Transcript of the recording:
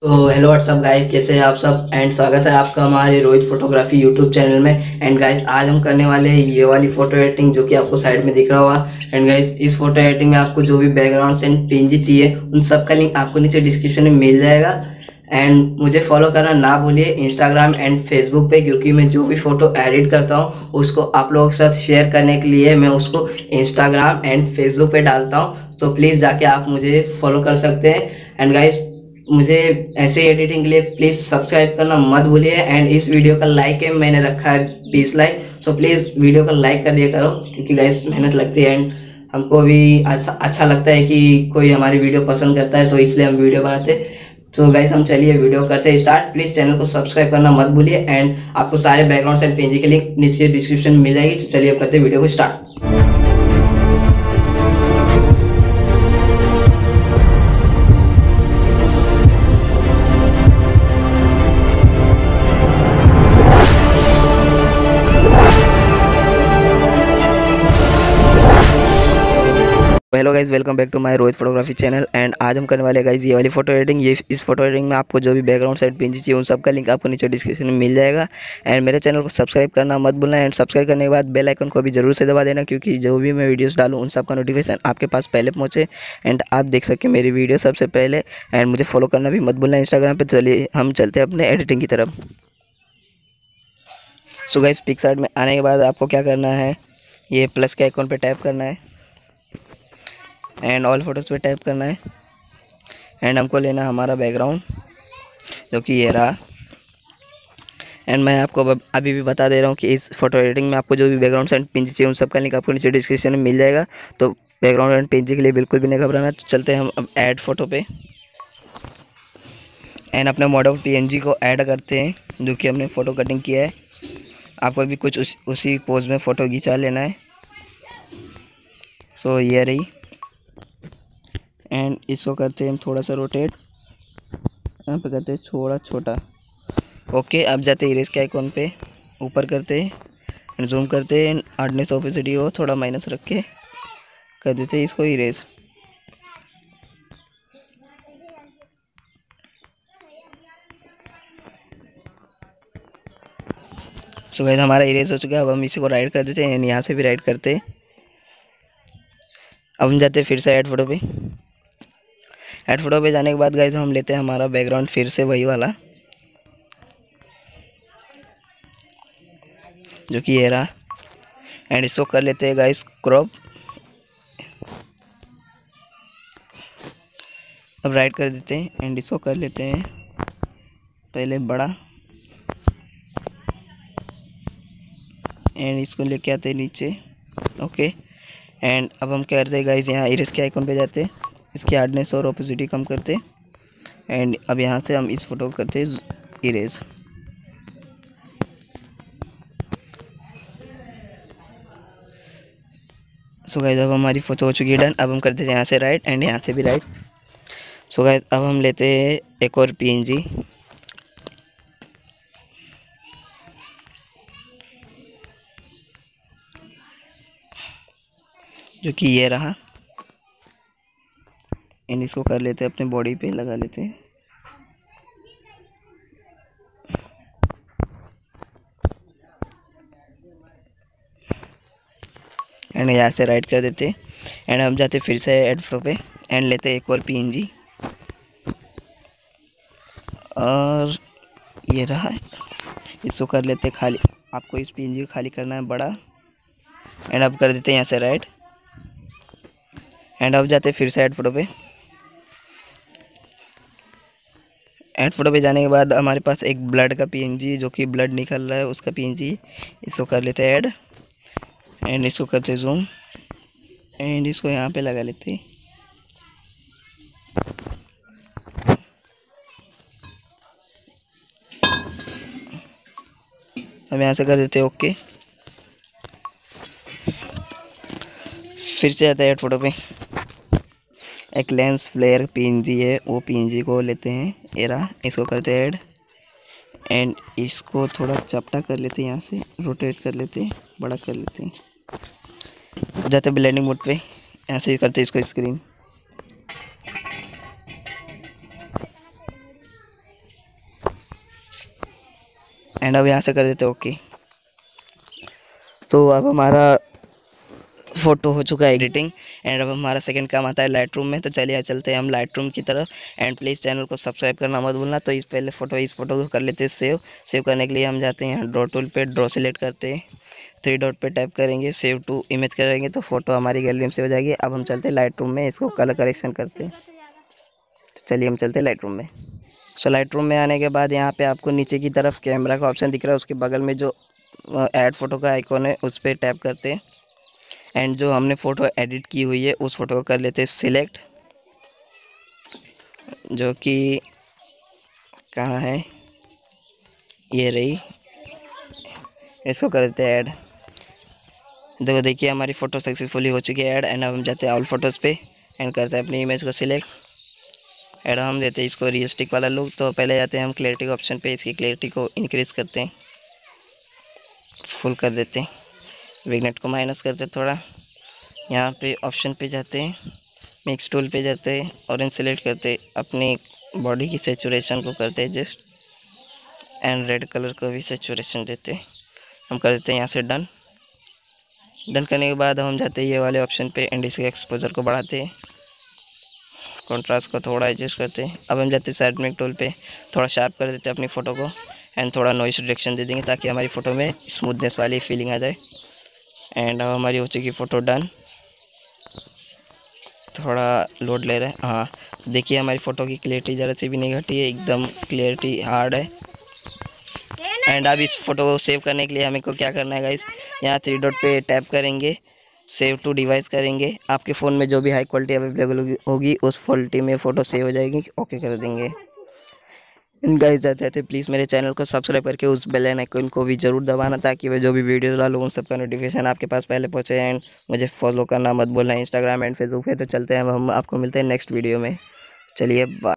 तो hello what's up guys, कैसे हैं आप सब। एंड स्वागत है आपका हमारे रोहित फोटोग्राफी यूट्यूब चैनल में। एंड गाइस, आज हम करने वाले हैं ये वाली फोटो एडिटिंग जो कि आपको साइड में दिख रहा होगा। एंड गाइस, इस फोटो एडिटिंग में आपको जो भी बैकग्राउंड एंड पीएनजी चाहिए उन सब का लिंक आपको नीचे डिस्क्रिप्शन में मिल जाएगा। एंड मुझे फॉलो करना ना भूलिए इंस्टाग्राम एंड फेसबुक पे, क्योंकि मैं जो भी फोटो एडिट करता हूँ उसको आप लोगों के साथ शेयर करने के लिए मैं उसको इंस्टाग्राम एंड फेसबुक पे डालता हूँ। तो प्लीज़ जाके आप मुझे फॉलो कर सकते हैं। एंड गाइस, मुझे ऐसे एडिटिंग के लिए प्लीज़ सब्सक्राइब करना मत भूलिए। एंड इस वीडियो का लाइक है, मैंने रखा है 20 लाइक। सो प्लीज़ वीडियो को लाइक कर दिया करो, क्योंकि गाइस मेहनत लगती है एंड हमको भी अच्छा लगता है कि कोई हमारी वीडियो पसंद करता है, तो इसलिए हम वीडियो बनाते हैं। तो गाइस, हम चलिए वीडियो करते हैं स्टार्ट। प्लीज़ चैनल को सब्सक्राइब करना मत भूलिए। एंड आपको सारे बैकग्राउंड एंड पेंजी के लिंक नीचे डिस्क्रिप्शन में मिल जाएगी। तो चलिए अब करते हैं वीडियो को start. Hello guys, welcome back to my Rohit photography channel. And आज हम करने वाले हैं गाइज ये वाली फोटो एडिटिंग। ये इस फोटो एडिटिंग में आपको जो भी बैकग्राउंड साइड पेंजी चाहिए उन सब का लिंक आपको नीचे डिस्क्रिप्शन में मिल जाएगा। एंड मेरे चैनल को सब्सक्राइब करना मत भूलना। एंड सब्सक्राइब करने के बाद बेल आइकन को भी जरूर से दबा देना, क्योंकि जो भी मैं वीडियोस डालूँ उन सब का नोटिफिकेशन आपके पास पहले पहुँचे एंड आप देख सकें मेरी वीडियो सबसे पहले। एंड मुझे फॉलो करना भी मत भूलना इंस्टाग्राम पर। चलिए हम चलते हैं अपने एडिटिंग की तरफ। सो गाइज, पिक्सार्ट में आने के बाद आपको क्या करना है, ये प्लस के आइकॉन पर टैप करना है एंड ऑल फोटोज़ पे टैप करना है। एंड हमको लेना हमारा बैकग्राउंड जो कि ये रहा। एंड मैं आपको अभी भी बता दे रहा हूँ कि इस फोटो एडिटिंग में आपको जो भी बैकग्राउंड एंड पेंजी चाहिए उन सब का लिंक आपको नीचे डिस्क्रिप्शन में मिल जाएगा। तो बैकग्राउंड एंड पेंजी के लिए बिल्कुल भी नहीं घबराना। तो चलते हैं हम अब ऐड फोटो पे एंड अपने मॉडल पीएनजी को ऐड करते हैं जो कि हमने फ़ोटो कटिंग किया है। आपको भी कुछ उसी पोज में फ़ोटो खिंचा लेना है। सो ये रही। एंड इसको करते हैं हम थोड़ा सा रोटेट, यहाँ पे करते हैं थोड़ा छोटा। ओके, अब जाते हैं इरेज के आइकॉन पे, ऊपर करते हैं एंड जूम करते हैं। हार्डनेस ओपेसिटी को थोड़ा माइनस रख के कर देते हैं इसको इरेज। सो गाइस, हमारा इरेज हो चुका है। अब हम इसी को राइट कर देते हैं एंड यहाँ से भी राइट करते हैं। अब हम जाते हैं फिर से ऐड फोटो पे। ऐड फोटो पे जाने के बाद गाइस हम लेते हैं हमारा बैकग्राउंड फिर से वही वाला जो कि ये रहा। एंड इसको कर लेते हैं गाइस क्रॉप। अब राइट कर देते हैं एंड इसको कर लेते हैं पहले बड़ा एंड इसको लेके आते हैं नीचे। ओके, एंड अब हम क्या करते हैं गाइस, यहाँ इरेज के आइकॉन पे जाते हैं, इसकी हार्डनेस और ओपेसिटी कम करते हैं। एंड अब यहाँ से हम इस फोटो को करते हैं इरेज। सो गाइस, अब हमारी फोटो हो चुकी है डन। अब हम करते हैं यहाँ से राइट एंड यहाँ से भी राइट। सो गाइस, अब हम लेते हैं एक और पीएनजी जो कि ये रहा एंड इसको कर लेते हैं अपने बॉडी पे लगा लेते हैं। एंड यहाँ से राइट कर देते हैं एंड हम जाते फिर से ऐड फोटो पे एंड लेते हैं एक और पीएनजी और ये रहा। इसको कर लेते हैं खाली, आपको इस पीएनजी को खाली करना है बड़ा। एंड अब कर देते हैं यहाँ से राइट एंड अब जाते फिर से ऐड फोटो पे। ऐड फोटो पे जाने के बाद हमारे पास एक ब्लड का पीएनजी जो कि ब्लड निकल रहा है उसका पीएनजी, इसको कर लेते हैं ऐड एंड इसको करते हैं जूम एंड इसको यहाँ पे लगा लेते हैं। हम यहाँ से कर देते हैं ओके। फिर से आता है ऐड फोटो पे, एक लेंस फ्लेयर पीएनजी है, वो पीएनजी को लेते हैं एरा, इसको करते हैं ऐड एंड इसको थोड़ा चपटा कर लेते हैं, यहाँ से रोटेट कर लेते हैं, बड़ा कर लेते हैं। जाते ब्लेंडिंग मोड पे, यहाँ से करते हैं इसको स्क्रीन। एंड अब यहाँ से कर देते ओके। तो अब हमारा फ़ोटो हो चुका है एडिटिंग, एंड अब हमारा सेकंड काम आता है लाइट रूम में। तो चलिए चलते हैं हम लाइट रूम की तरफ। एंड प्लीज़ चैनल को सब्सक्राइब करना मत भूलना। तो इस फ़ोटो को कर लेते हैं सेव करने के लिए हम जाते हैं ड्रॉ टूल पे, ड्रॉ सेलेक्ट करते हैं, 3 डॉट पे टैप करेंगे, सेव टू इमेज करेंगे तो फ़ोटो हमारी गैलरी में से हो जाएगी। अब हम चलते हैं लाइट रूम में, इसको कलर करेक्शन करते हैं। तो चलिए हम चलते हैं लाइट रूम में। सो लाइट रूम में आने के बाद यहाँ पे आपको नीचे की तरफ कैमरा का ऑप्शन दिख रहा है, उसके बगल में जो ऐड फ़ोटो का आइकॉन है उस पर टैप करते हैं। एंड जो हमने फ़ोटो एडिट की हुई है उस फ़ोटो को कर लेते हैं सिलेक्ट, जो कि कहाँ है, ये रही, इसको कर देते हैं ऐड। देखिए हमारी फ़ोटो सक्सेसफुली हो चुकी है ऐड। एंड अब हम जाते हैं ऑल फोटोज़ पे एंड करते हैं अपनी इमेज को सिलेक्ट। एंड हम देते हैं इसको रियलिस्टिक वाला लुक। तो पहले जाते हैं हम क्लैरिटी के ऑप्शन पे, इसकी क्लैरिटी को इंक्रीज़ करते हैं, फुल कर देते हैं, विग्नेट को माइनस करते हैं थोड़ा। यहाँ पे ऑप्शन पे जाते हैं, मिक्स टूल पे जाते हैं, ऑरेंज सेलेक्ट करते हैं, अपनी बॉडी की सेचुरेशन को करते हैं एडजस्ट, एंड रेड कलर को भी सेचुरेशन देते हैं। हम कर देते हैं यहाँ से डन। डन करने के बाद हम जाते हैं ये वाले ऑप्शन पे एंड इसके एक्सपोजर को बढ़ाते हैं, कॉन्ट्रास्ट को थोड़ा एडजस्ट करते हैं। अब हम जाते हैं साइड में टूल पे, थोड़ा शार्प कर देते हैं अपनी फ़ोटो को एंड थोड़ा नॉइस रिडक्शन दे देंगे ताकि हमारी फ़ोटो में स्मूथनेस वाली फीलिंग आ जाए। एंड अब हमारी हो चुकी फ़ोटो डन। थोड़ा लोड ले रहा है, हाँ देखिए हमारी फ़ोटो की क्लियरिटी ज़रा सी भी नहीं घटी है, एकदम क्लियरिटी हार्ड है। एंड अब इस फ़ोटो को सेव करने के लिए हमें को क्या करना है गाइस, यहाँ 3 डॉट पे टैप करेंगे, सेव टू डिवाइस करेंगे। आपके फ़ोन में जो भी हाई क्वालिटी अवेलेबल होगी उस क्वालिटी में फ़ोटो सेव हो जाएगी, ओके कर देंगे। एंड गाइस जाते थे प्लीज़ मेरे चैनल को सब्सक्राइब करके उस बेल आइकन को भी ज़रूर दबाना ताकि मैं जो भी वीडियो डालूँ उन सबका नोटिफिकेशन आपके पास पहले पहुँचे। एंड मुझे फॉलो करना मत भूलना इंस्टाग्राम एंड फेसबुक पे। तो चलते हैं हम आपको मिलते हैं नेक्स्ट वीडियो में। चलिए बाय।